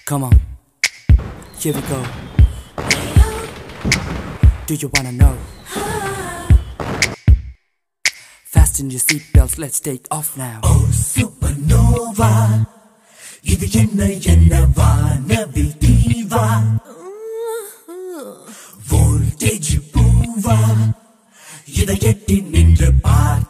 Come on, here we go. Do you wanna know? Fasten your seatbelts, let's take off now. Oh supernova, இது என்ன வானவில் தீவா, voltage பூவா, இதை எட்டி நின்று பார்.